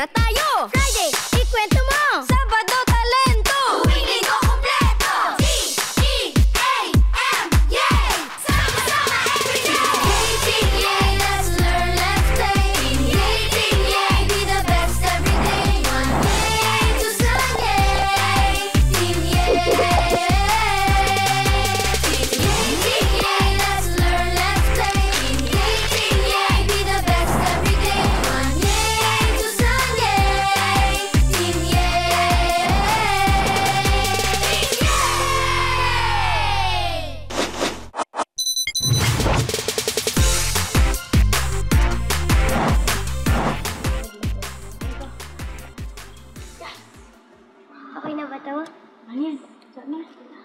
na tayo! Friday, ikwento mo! Sabado, talento! Tuwing linggo, kumpleto! YeY! Sama-sama everyday! Team YeY, let's learn, let's play! Team YeY, be the best everyday! Monday to Sunday! Team YeY! Team YeY, let's learn, let's play! Team YeY, be the best everyday! Monday to Sunday! Team YeY! Team YeY! Okay na ba ito? Ayan, sana.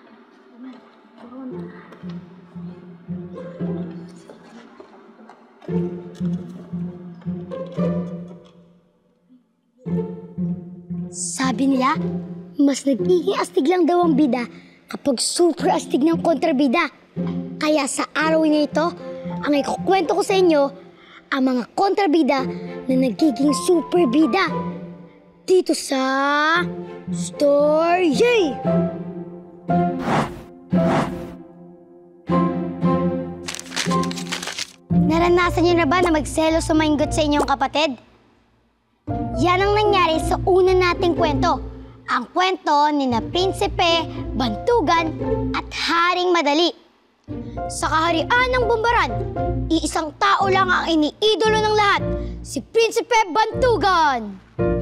Sabi nila, mas nagiging astig lang daw ang bida kapag super astig ng kontrabida. Kaya sa araw na ito, ang ikukwento ko sa inyo, ang mga kontrabida na nagiging super bida. Dito sa StorYeY! Naranasan niyo na ba na magselos sumaingot sa inyong kapatid? Yan ang nangyari sa una nating kwento. Ang kwento ni na Prinsipe, Bantugan at Haring Madali. Sa kaharian ng Bumbaran, iisang tao lang ang iniidolo ng lahat, si Prinsipe Bantugan.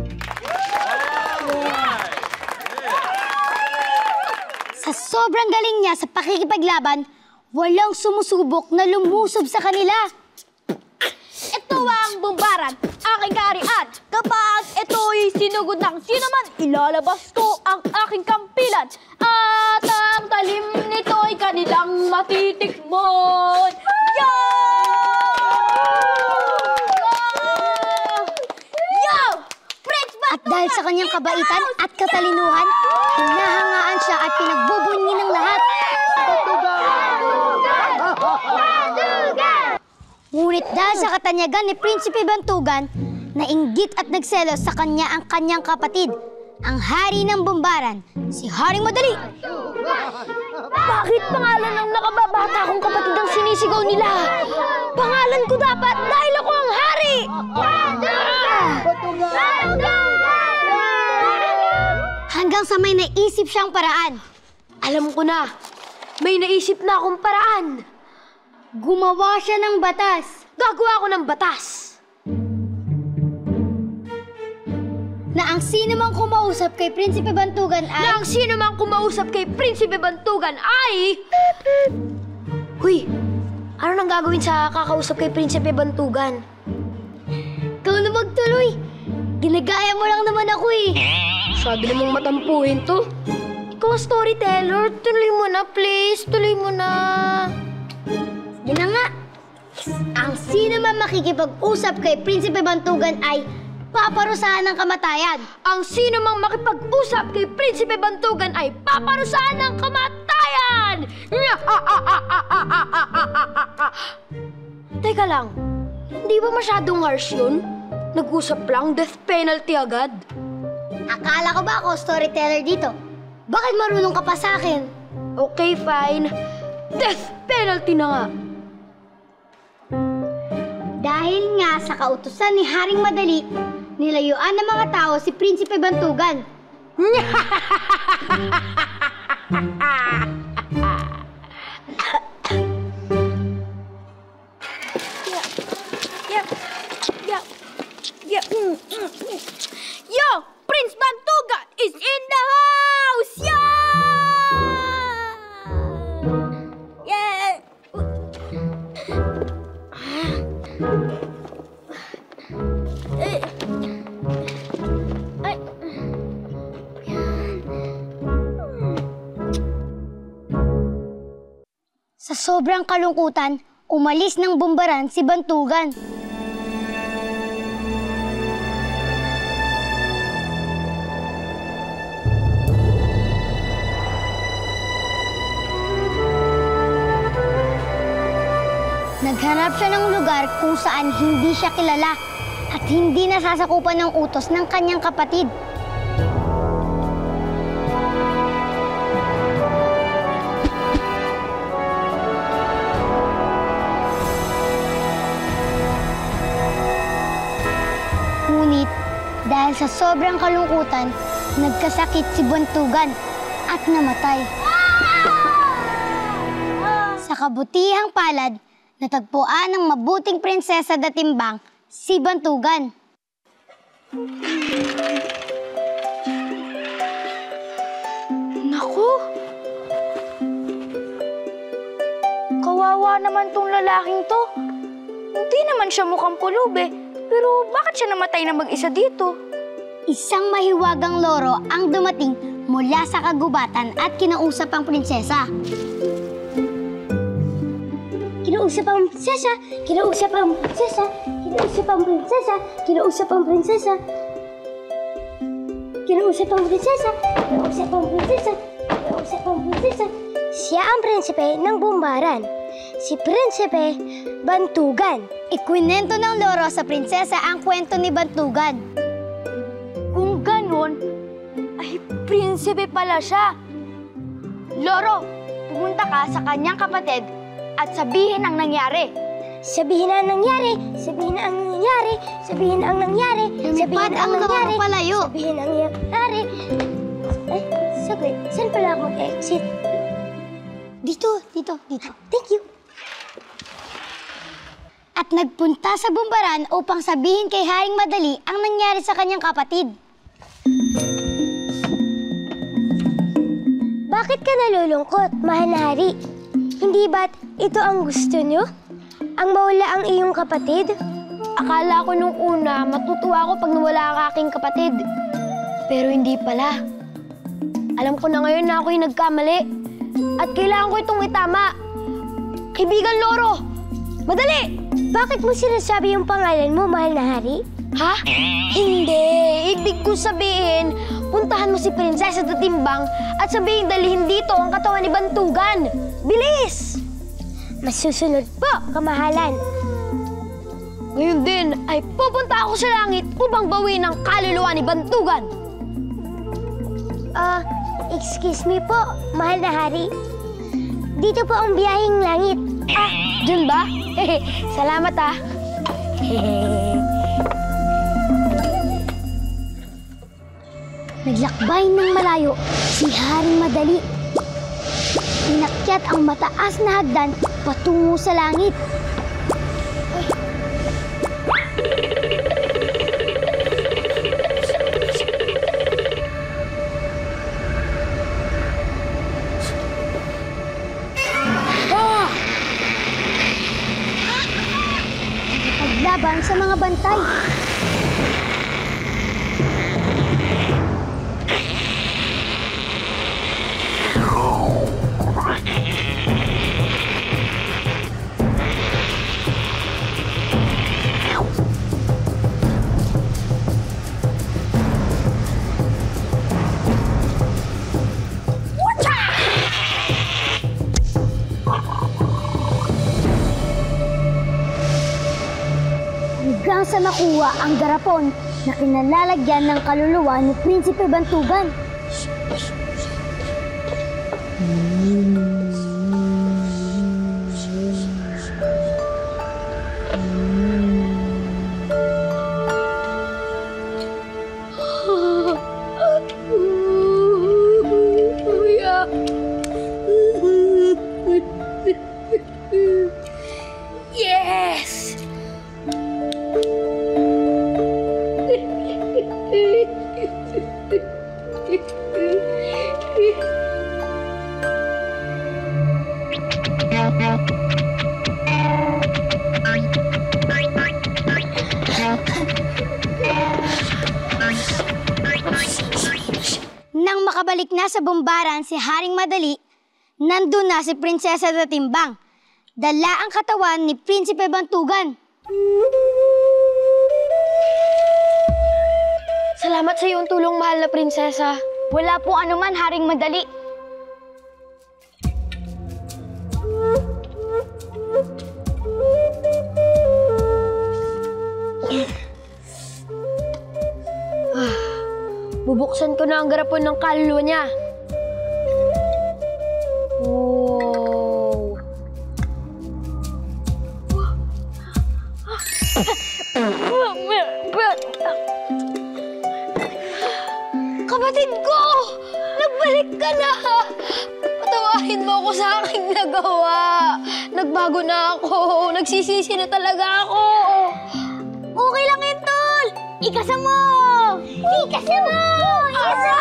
Sa sobrang galing niya sa pakikipaglaban, walang sumusubok na lumusob sa kanila. Ito ang Bumbaran, aking kaharian. Kapag ito'y sinugod ng sino man, ilalabas ko ang aking kampilan. At ang talim nito'y kanilang matitikmon. Yo! Yo! Prince Bantugan! At dahil sa kanyang kabaitan at katalinuhan, hinahangaan siya at pinagbubunyi ng lahat. Ngunit dahil sa katanyagan ni Prinsipe Bantugan, nainggit at nagselos sa kanya ang kanyang kapatid, ang hari ng Bumbaran, si Haring Madali. Bakit pangalan ng nakababata kong kapatid ang sinisigaw nila? Pangalan ko dapat dahil ako ang hari! Hanggang sa may naisip siyang paraan. Alam ko na, may naisip na akong paraan. Gumawa siya ng batas Gagawa ko ng batas. na ang sino mang kumausap kay Prinsipe Bantugan ay... Na ang sino mang kumausap kay Prinsipe Bantugan ay... Huy, ano nang gagawin sa kakausap kay Prinsipe Bantugan? Ikaw na magtuloy. Ginagaya mo lang naman ako eh. Masyado namang matampuhin to. Ikaw ang storyteller. Tuloy mo na, please. Tuloy mo na. Sige na nga. Ang sino man makikipag-usap kay Prinsipe Bantugan ay paparusahan ng kamatayan. Ang sino mang makipag-usap kay Prinsipe Bantugan ay paparusahan ng kamatayan! Teka lang, hindi ba masyadong harsh yun? Nag-usap lang, death penalty agad. Akala ko ba ako storyteller dito? Bakit marunong ka pa sa akin? Okay, fine. Death penalty na nga. Dahil nga sa kautusan ni Haring Madali, nilayuan ng mga tao si Prinsipe Bantugan. Yo! Prince Bantugan is in the house! Yo! Yeah! Sa sobrang kalungkutan, umalis ng Bumbaran si Bantugan. Naghanap siya ng lugar kung saan hindi siya kilala at hindi nasasakupan ng utos ng kanyang kapatid. Ngunit dahil sa sobrang kalungkutan, nagkasakit si Bantugan at namatay. Sa kabutihang palad, natagpuan ng mabuting prinsesa datimbang si Bantugan. Naku! Kawawa naman tong lalaking to. Hindi naman siya mukhang pulube, pero bakit siya namatay na mag-isa dito? Isang mahiwagang loro ang dumating mula sa kagubatan at kinausap ang prinsesa. Kinausap ang prinsesa, kinausap ang prinsesa, kinausap ang prinsesa, kinausap ang prinsesa. Kinausap ang prinsesa, kinausap ang prinsesa, kinausap ang prinsesa. Siya ang prinsipe ng Bumbaran, si Prinsipe Bantugan. Ikwinento ng loro sa prinsesa ang kwento ni Bantugan. Kung ganon, ay prinsipe pala siya. Loro, pumunta ka sa kanyang kapatid at sabihin ang nangyari. Sabihin ang nangyari, sabihin ang nangyari, sabihin ang nangyari, sabihin ang nangyari, palayo. Sabihin ang nangyari. Ay, saglit. Saan pala ako mag-exit? Dito. Thank you. At nagpunta sa Bumbaran upang sabihin kay Haring Madali ang nangyari sa kanyang kapatid. Bakit ka nalulungkot, mahal na hari? Hindi ba't ito ang gusto niyo? Ang mawala ang iyong kapatid? Akala ko nung una, matutuwa ako pag nawala ang aking kapatid. Pero hindi pala. Alam ko na ngayon na ako'y nagkamali. At kailangan ko itong itama. Kaibigan Loro! Madali! Bakit mo sinasabi yung pangalan mo, mahal na hari? Ha? Hindi. Ibig ko sabihin, puntahan mo si Prinsesa Datimbang at sabihin dalhin dito ang katawan ni Bantugan. Bilis! Masusunod po, kamahalan. Ngayon din ay pupunta ako sa langit upang bawiin ang kaluluwa ni Bantugan. Excuse me po, mahal na hari. Dito po ang biyaheng langit. Ah, dyan ba? Salamat ah. Naglakbay ng malayo si Haring Madali. Inakyat ang mataas na hagdan patungo sa langit. Paglaban sa mga bantay. Hanggang sa makuha ang garapon na kinalalagyan ng kaluluwa ni Prinsipe Bantugan. Yes! Nang makabalik na sa Bumbaran si Haring Madali, nandun na si Prinsesa Datimbang. Dala ang katawan ni Prinsipe Bantugan. Salamat sa iyong tulong, mahal na prinsesa. Wala po anuman, Haring Madali. Bubuksan ko na ang garapon ng kaluluwa niya. Oh. Kapatid ko! Nagbalik ka na! Patawarin mo ako sa aking nagawa. Nagbago na ako. Nagsisisi na talaga ako. Okay lang yun, Tol! Ikasa mo! Ikasa mo! Ikasa!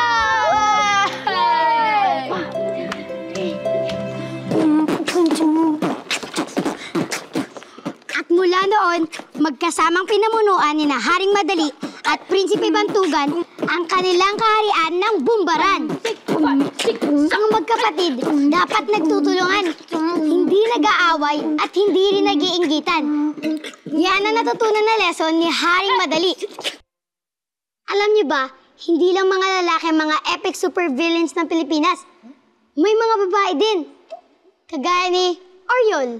At mula noon, magkasamang pinamunuan ni na Haring Madali at Prinsipe Bantugan ang kanilang kaharian ng Bumbaran. Ang magkapatid dapat nagtutulungan, hindi nag-aaway at hindi rin nag-iinggitan. Yan ang natutunan na lesson ni Haring Madali. Alam niyo ba, hindi lang mga lalaki mga epic supervillains ng Pilipinas. May mga babae din. Kagaya ni Oryol.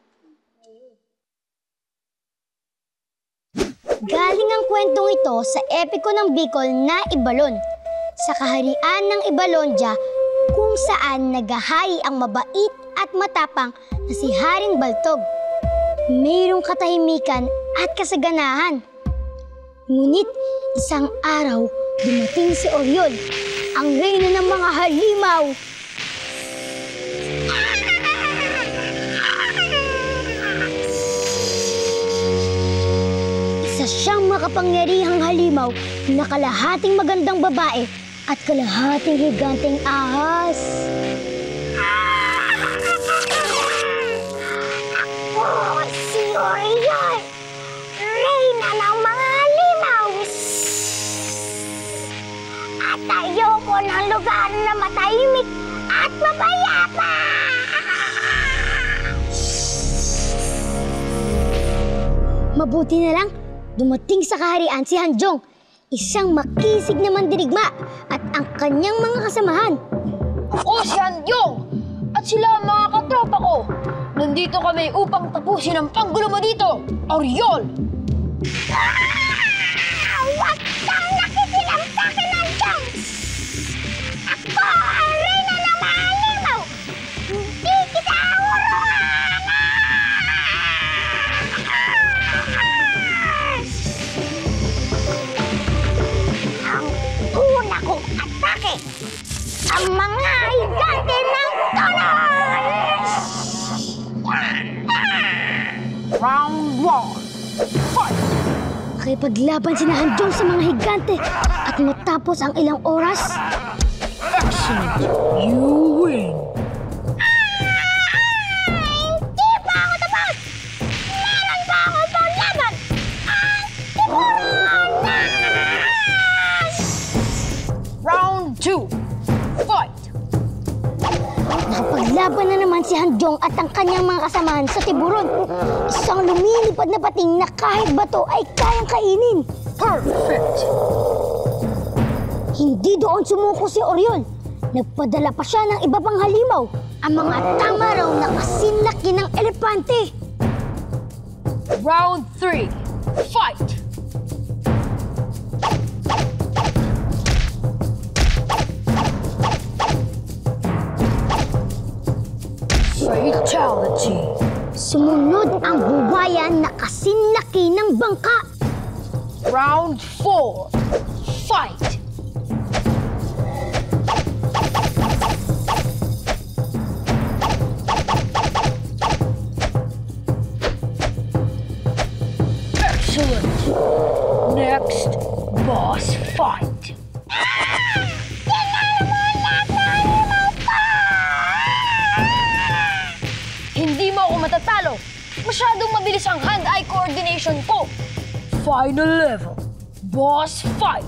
Galing ang kwentong ito sa epiko ng Bicol na Ibalon, sa kaharian ng Ibalondia kung saan naghahayi ang mabait at matapang na si Haring Baltog. Mayroong katahimikan at kasaganahan. Ngunit isang araw dumating si Oryol, ang reyna ng mga halimaw. Isa siyang makapangyarihang halimaw na kalahating magandang babae at kalahating higanteng ahas. Ako si Oryol, reyna ng mga halimaw. At ayoko ng lugar na matahimik at mapayapa. Mabuti na lang, dumating sa kaharian si Hanjong, isang makisig na mandirigma at ang kanyang mga kasamahan. Ako si Hanjong at sila ang mga katropa ko. Nandito kami upang tapusin ang panggulo mo dito, Oryol! Huwag kang nakikilamtakin, Hanjong! Ako ang reyna ng mga halimaw! Hindi kita uruan! Ang una kong atake, ang mga higante ng tuloy! Round 1, fight! Nakipaglaban si Hanjong sa mga higante at matapos ang ilang oras, Excellent! You win! hindi pa ako tapos! Meron pa ako pang laban! Ang tiburon! Round 2, fight! Nakapaglaban na naman si Hanjong at ang kanyang mga kasamahan sa tiburon. Isang lumilipad na pating na kahit bato ay kayang kainin. Perfect! Hindi doon sumuko si Oryol. Nagpadala pa siya ng iba pang halimaw. Ang mga tama raw na kasinlaki ng elepante. Round 3, fight! Fatality! Sumunod ang buwayan na kasinlaki ng bangka. Round 4, fight! Excellent! Next, boss fight! Hindi mo ako matatalo! Masyadong mabilis ang hand-eye coordination ko! Final level, boss fight!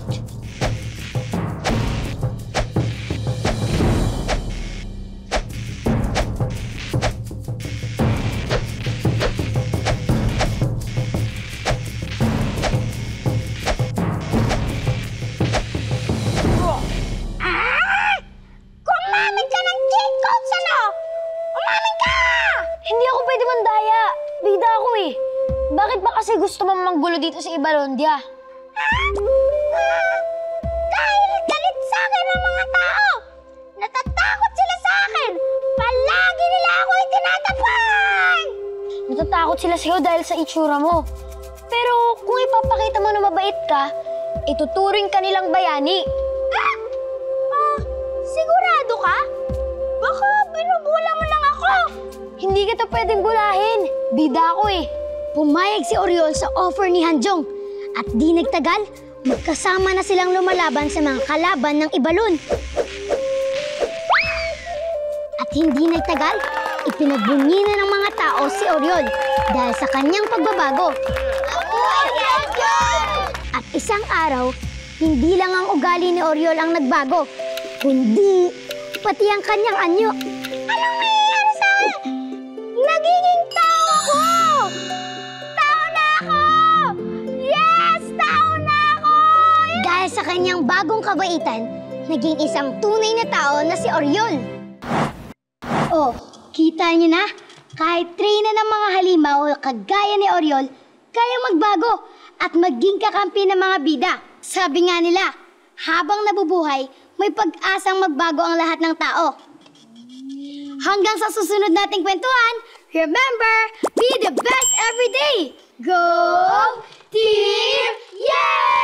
Umamin ka ng cheat codes, ano? Umamin ka! Hindi ako pwede mandaya. Bida ako eh. Bakit ba kasi gusto mong manggulo dito sa Ibalondia? matatakot sila sa'yo dahil sa itsura mo. Pero kung ipapakita mo na mabait ka, ituturing ka nilang bayani. Sigurado ka? Baka binubula mo lang ako. Hindi kita pwedeng bulahin. Bida ako eh. Pumayag si Oryol sa offer ni Hanjong. At di nagtagal, magkasama na silang lumalaban sa mga kalaban ng Ibalon. At hindi nagtagal, ipinagbunyi na ng mga tao si Oryol dahil sa kanyang pagbabago. At isang araw, hindi lang ang ugali ni Oryol ang nagbago, kundi pati ang kanyang anyo. Anong nangyayari sa akin? Nagiging tao ako! Tao na ako! Yes! Tao na ako! Dahil sa kanyang bagong kabaitan, naging isang tunay na tao na si Oryol. Oh, kita niyo na? Kahit trina ng mga halimaw kagaya ni Oryol, kaya magbago at maging kakampi ng mga bida. Sabi nga nila, habang nabubuhay, may pag-asang magbago ang lahat ng tao. Hanggang sa susunod nating kwentuhan, remember, be the best every day! Go Team YeY!